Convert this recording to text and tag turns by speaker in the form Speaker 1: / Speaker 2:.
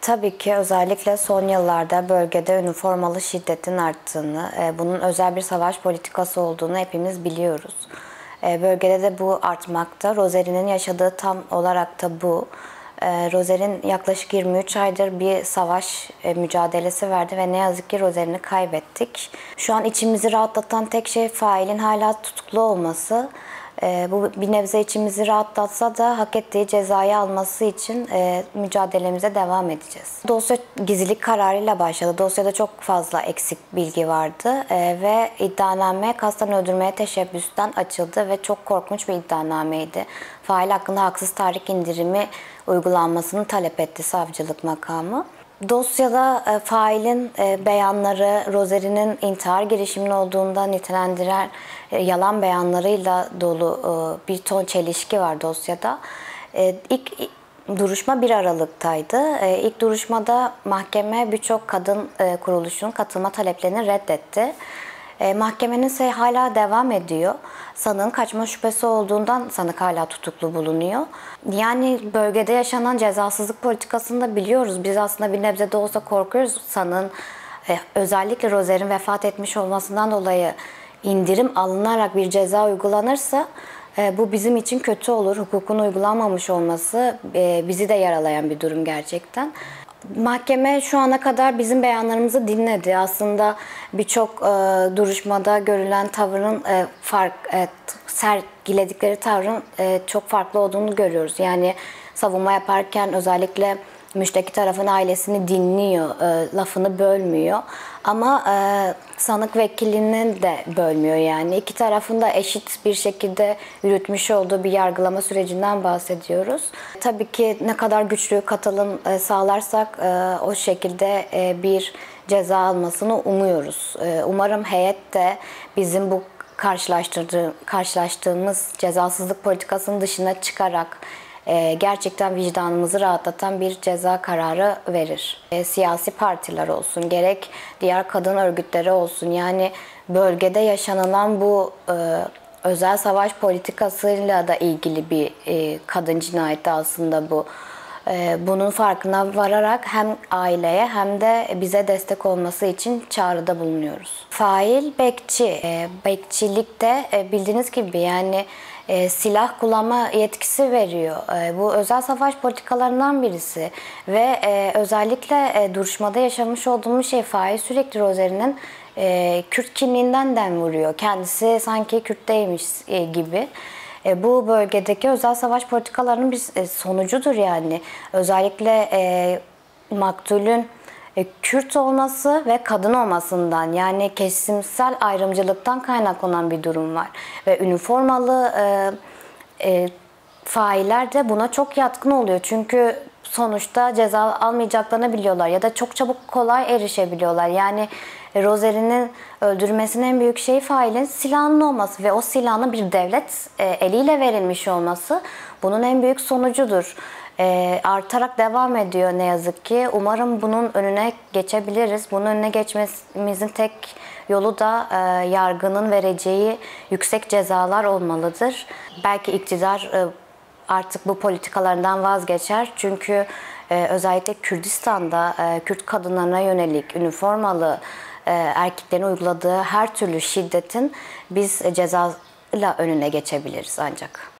Speaker 1: Tabii ki özellikle son yıllarda bölgede üniformalı şiddetin arttığını, bunun özel bir savaş politikası olduğunu hepimiz biliyoruz. Bölgede de bu artmakta. Rozeri'nin yaşadığı tam olarak da bu. Rozerin yaklaşık 23 aydır bir savaş mücadelesi verdi ve ne yazık ki Rozeri'ni kaybettik. Şu an içimizi rahatlatan tek şey failin hala tutuklu olması. Bu bir nebze içimizi rahatlatsa da hak ettiği cezayı alması için mücadelemize devam edeceğiz. Dosya gizlilik kararıyla başladı. Dosyada çok fazla eksik bilgi vardı ve iddianame kasten öldürmeye teşebbüsten açıldı ve çok korkunç bir iddianameydi. Fail hakkında haksız tahrik indirimi uygulanmasını talep etti savcılık makamı. Dosyada failin beyanları, Rozeri'nin intihar girişiminin olduğundan nitelendiren yalan beyanlarıyla dolu bir ton çelişki var dosyada. İlk duruşma 1 Aralık'taydı. İlk duruşmada mahkeme birçok kadın kuruluşunun katılma taleplerini reddetti. Mahkemenin hala devam ediyor. Sanığın kaçma şüphesi olduğundan sanık hala tutuklu bulunuyor. Yani bölgede yaşanan cezasızlık politikasını da biliyoruz. Biz aslında bir nebze de olsa korkuyoruz. Sanığın özellikle Rozer'in vefat etmiş olmasından dolayı indirim alınarak bir ceza uygulanırsa bu bizim için kötü olur. Hukukun uygulanmamış olması bizi de yaralayan bir durum gerçekten. Mahkeme şu ana kadar bizim beyanlarımızı dinledi. Aslında birçok duruşmada görülen tavırın sergiledikleri tavrın çok farklı olduğunu görüyoruz. Yani savunma yaparken özellikle müşteki tarafın ailesini dinliyor, lafını bölmüyor. Ama sanık vekilini de bölmüyor yani. İki tarafın da eşit bir şekilde yürütmüş olduğu bir yargılama sürecinden bahsediyoruz. Tabii ki ne kadar güçlü katılım sağlarsak o şekilde bir ceza almasını umuyoruz. Umarım heyet de bizim bu karşılaştığımız cezasızlık politikasının dışına çıkarak gerçekten vicdanımızı rahatlatan bir ceza kararı verir. Siyasi partiler olsun, gerek diğer kadın örgütleri olsun, yani bölgede yaşanılan bu özel savaş politikasıyla da ilgili bir kadın cinayeti aslında bu. Bunun farkına vararak hem aileye hem de bize destek olması için çağrıda bulunuyoruz. Fail bekçi. Bekçilikte bildiğiniz gibi yani silah kullanma yetkisi veriyor. Bu özel savaş politikalarından birisi ve özellikle duruşmada yaşamış olduğumuz şey fail sürekli Rozeri'nin Kürt kimliğinden dem vuruyor. Kendisi sanki Kürt değilmiş gibi. Bu bölgedeki özel savaş politikalarının bir sonucudur yani. Özellikle maktulün Kürt olması ve kadın olmasından, yani kesimsel ayrımcılıktan kaynaklanan bir durum var. Ve üniformalı failler de buna çok yatkın oluyor. Çünkü sonuçta ceza almayacaklarını biliyorlar ya da çok çabuk kolay erişebiliyorlar. Yani Rozeri'nin öldürmesinin en büyük şeyi failin silahının olması ve o silahın bir devlet eliyle verilmiş olması bunun en büyük sonucudur. Artarak devam ediyor ne yazık ki. Umarım bunun önüne geçebiliriz. Bunun önüne geçmemizin tek yolu da yargının vereceği yüksek cezalar olmalıdır. Belki iktidar artık bu politikalarından vazgeçer. Çünkü özellikle Kürdistan'da Kürt kadınlarına yönelik üniformalı erkeklerin uyguladığı her türlü şiddetin biz cezayla önüne geçebiliriz ancak.